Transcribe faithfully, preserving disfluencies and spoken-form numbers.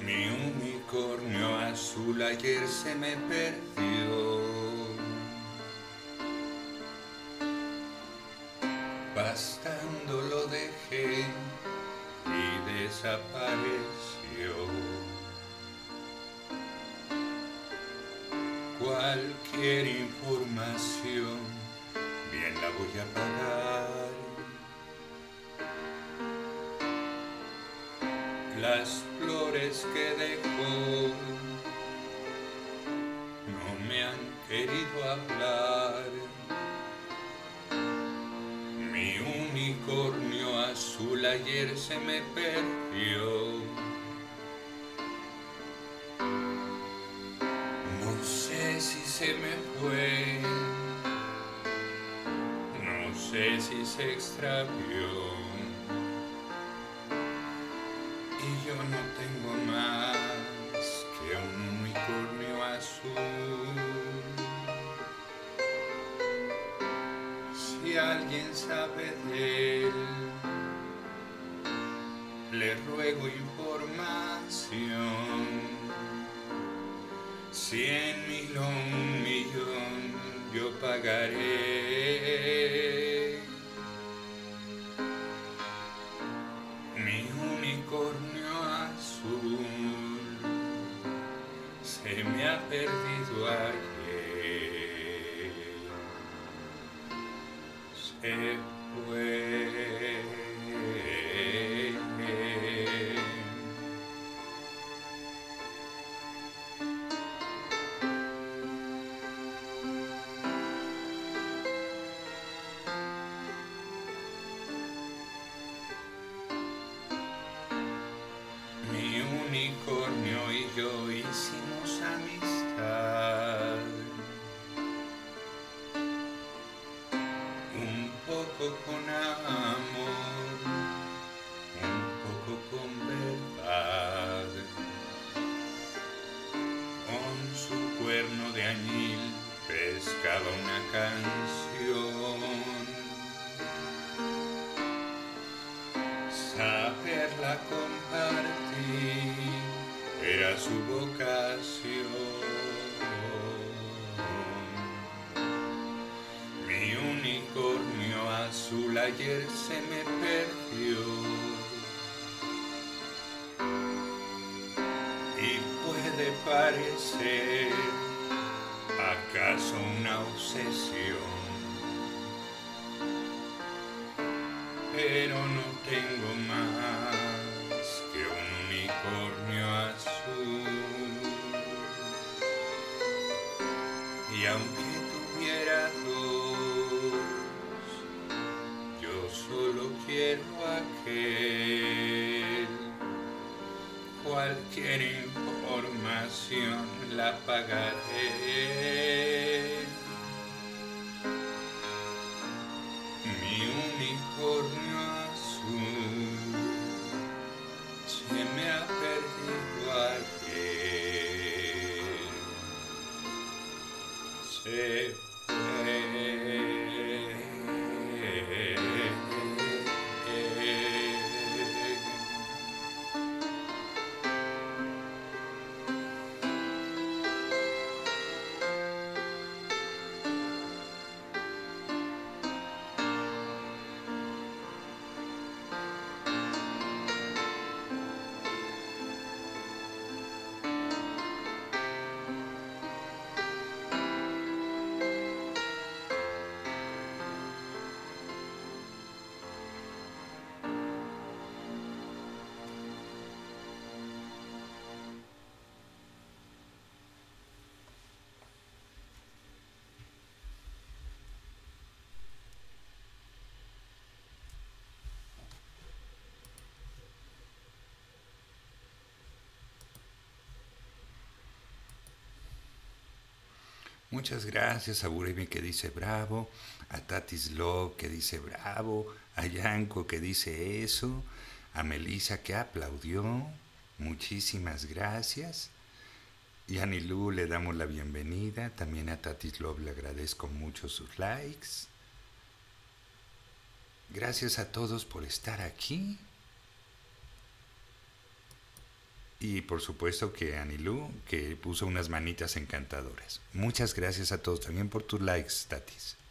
Mi unicornio azul ayer se me perdió. Pastando lo dejé y desapareció. Cualquier información bien la voy a pagar. Las flores que dejó no me han querido hablar. Mi unicornio azul ayer se me perdió. No sé si se me fue, no sé si se extravió. Y yo no tengo más que un unicornio azul. Si alguien sabe de él, le ruego información. Cien mil o un millón yo pagaré. Mi unicornio azul se me ha perdido ayer. Se fue. Mi unicornio y yo hicimos amistad, un poco con amor, un poco con verdad. Con su cuerno de añil pescaba una canción. Saberla compartir era su vocación. Mi unicornio azul ayer se me perdió. Y puede parecer acaso una obsesión, pero no tengo más que un unicornio azul. Y aunque tuviera dos, yo solo quiero aquel. Cualquier información la pagaré. Mi unicornio azul se me ha perdido ayer. Se fue. Muchas gracias a Buremi que dice bravo, a Tatis Love que dice bravo, a Yanko que dice eso, a Melissa que aplaudió, muchísimas gracias. Y a Nilú le damos la bienvenida, también a Tatis Love le agradezco mucho sus likes. Gracias a todos por estar aquí. Y por supuesto que Anilú, que puso unas manitas encantadoras. Muchas gracias a todos también por tus likes, Tatis.